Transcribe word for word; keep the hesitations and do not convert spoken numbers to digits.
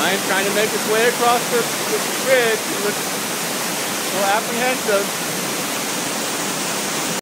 Ryan's trying to make his way across the, the bridge. He looks a little apprehensive.